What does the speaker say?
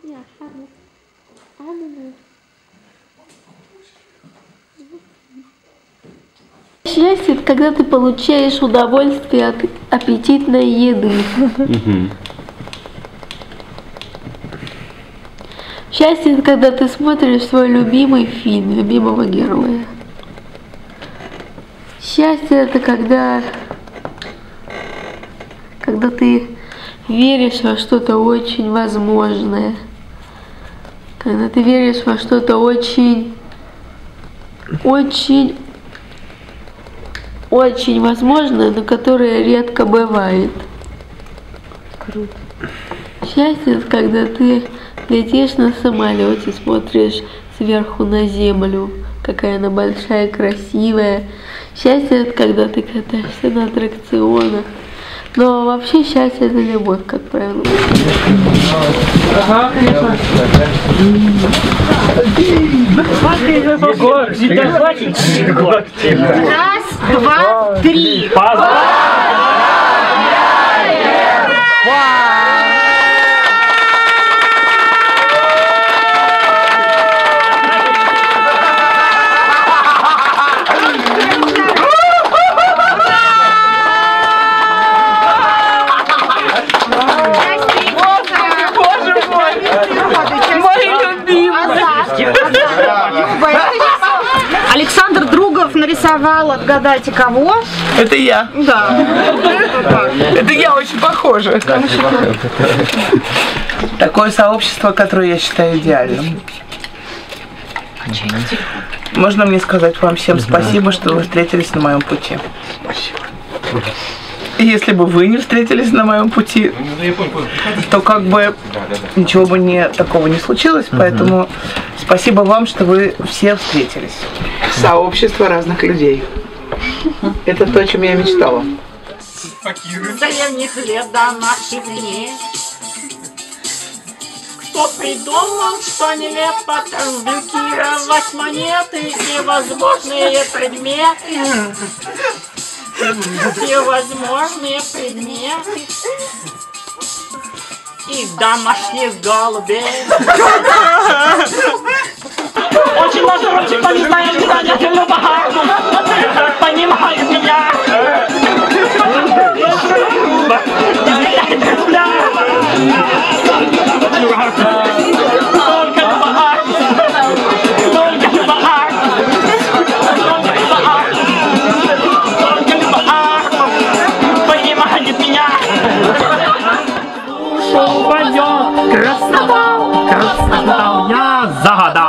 Счастье — это когда ты получаешь удовольствие от аппетитной еды. Счастье — это когда ты смотришь свой любимый фильм, любимого героя. Счастье — это когда ты веришь во что-то очень возможное. Когда ты веришь во что-то очень возможное, но которое редко бывает. Круто. Счастье — это когда ты летишь на самолете, смотришь сверху на землю, какая она большая, красивая. Счастье — это когда ты катаешься на аттракционах. Но вообще счастье — это любовь, как правило. Ага, конечно. Егор, Раз, два, три. Александр Другов нарисовал, отгадайте кого? Это я. Да. Это я очень похожа. Такое сообщество, которое я считаю идеальным. Можно мне сказать вам всем спасибо, что вы встретились на моем пути? Спасибо. Если бы вы не встретились на моем пути, то как бы ничего бы такого не случилось, поэтому спасибо вам, что вы все встретились. Сообщество разных людей. Это то, о чем я мечтала. С древних лет до наших дней кто придумал, что нелепо конвертировать монеты, невозможные предметы, невозможные предметы и домашних голубей. Очень много ручек, кто не знает, куда я люблю бахарку, понимает меня. Красавал, я загадал.